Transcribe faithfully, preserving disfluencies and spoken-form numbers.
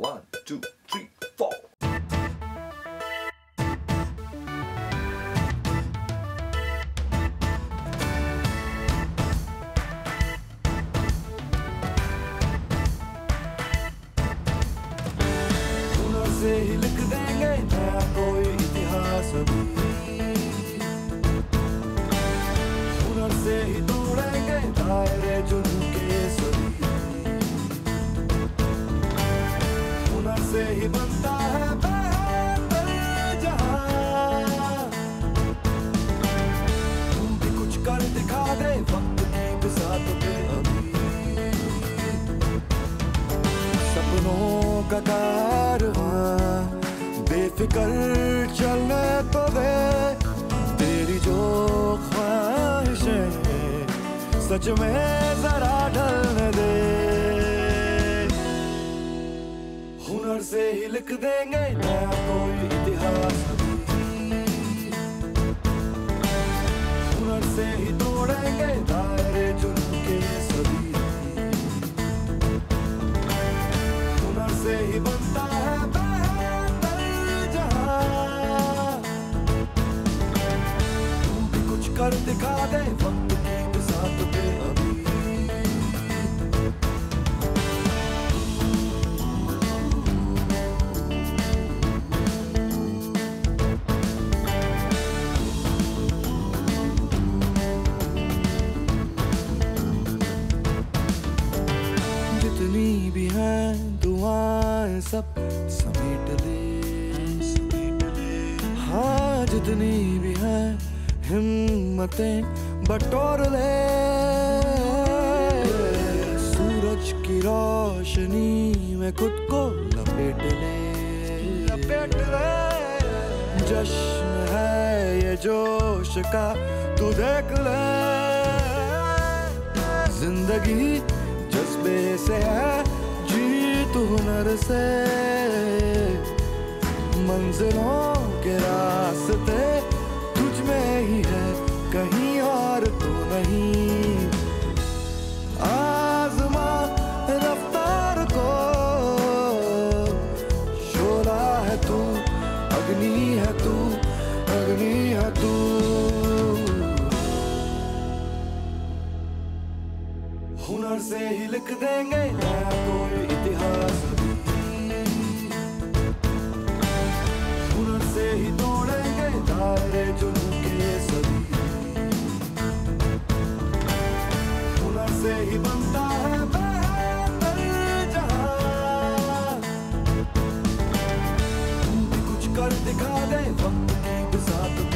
One two three four. से ही लिख देंगे नया कोई इतिहास भी, हुनर से ही तोड़ेंगे दायरे जुल्म के सभी, हुनर से ही बनता है बेहतर जहां। तुम भी कुछ कर दिखा दे वक्त की बिसात पे अभी, सपनों का कारवां बेफिक्र चलने तो दे, तेरी जो ख्वाहिशें सच में जरा ढलने दे। हुनर से ही लिख देंगे नया कोई इतिहास, हुनर से ही तोड़ेंगे दायरे जुल्म के सभी, से ही बनता है बेहतर जहां। तू भी कुछ कर दिखा दे वक्त की बिसात पे अभी। जितनी भी हैं दुआएं सब समेट ले, समेट ले। हाँ जितनी भी हैं हिम्मतें बटोर ले, सूरज की रोशनी में खुद को लपेट ले, लपेट ले। जश्न है ये जोश का तू देख ले, जिंदगी जज्बे से है जीत हुनर से, मंजिलों के रास्ते तुझ में ही है कहीं और तो नहीं। आज़मा रफ्तार को, शोला है तू, अग्नि है तू, अग्नि है तू। हुनर से ही लिख देंगे नया कोई इतिहास भी, हुनर से ही तोड़ेंगे दायरे जुल्म के सभी, हुनर से ही बनता है बेहतर जहां। तू भी कुछ कर दिखा दे वक्त की बिसात